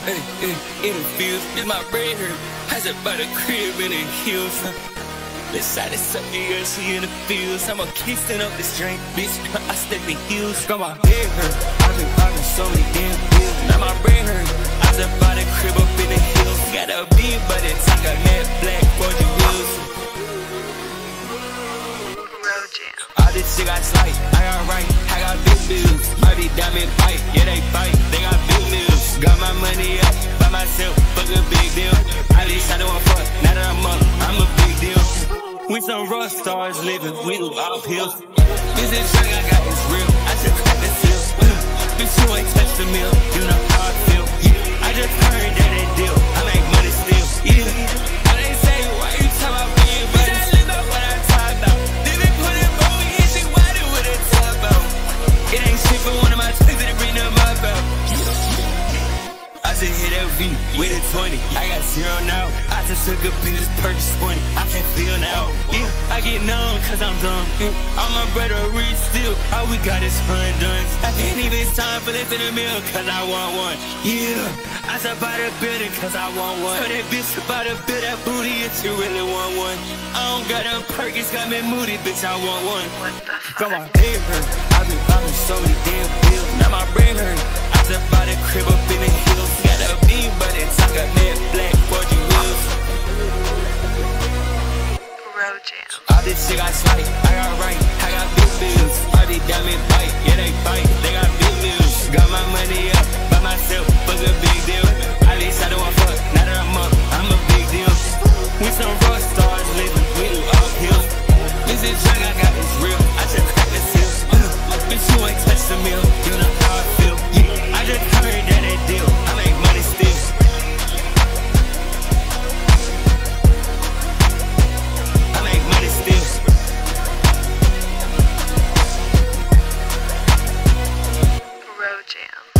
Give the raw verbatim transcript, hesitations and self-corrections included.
hey, hey, in the fields. It's my bread hurt. I just bought a crib in the hills. Decided something else in the fields. I'm a kissing up this drink, bitch. I step in heels. Got my head hurt. I've been popping so many damn pills. Now my brain hurt. I just bought a crib up in the hills. Got a beat, but it's like a matte black for the wheels. All this shit got slight, I got right, I got big bills. All these diamond bite, yeah they fight, they got big bills. Got my money up by myself, fuck a big deal. At least I don't want fuck, now that I'm up, I'm a big deal. We some rockstars living, we do all pills. This is drink I got is real, I just crack the seal. Bitch, you ain't touch the meal, you know how I feel. I just heard that they deal, I make money still. Yeah, I didn't say why you talk about me, but I live out what I talk about. It ain't shit for one of my tricks that bring them up out. I just hit that V with a twenty. I got zero now. I just took a piece of purchase twenty. I can't feel now. Yeah, I get numb cause I'm dumb. Yeah. All my brother reach still. All we got is fun done. I can't even sign for less than a meal cause I want one. Yeah, I just bought a building cause I want one. So that bitch about to build that booty if you really want one. I don't got a Perkins, got me moody, bitch, I want one. Got my head hurt. I've been popping so many damn pills. Now my brain hurt. I just bought a crib up in the hills. Got a beam, but it's like a matte black for the wheels. All this shit got slight, I got right, I got big bills. All these diamond bite, yeah they fight, they got big bills. Got my money up by myself, fuck a big deal. At least I don't want fuck, now that I'm up, I'm a big deal. We some rock stars living, we do all pills. This is drink I got is real, I just crack the seal. Bitch, you ain't touch the meal, you know how I feel. Yeah, I just heard that they deal, I make money still. I make money still. Rojam.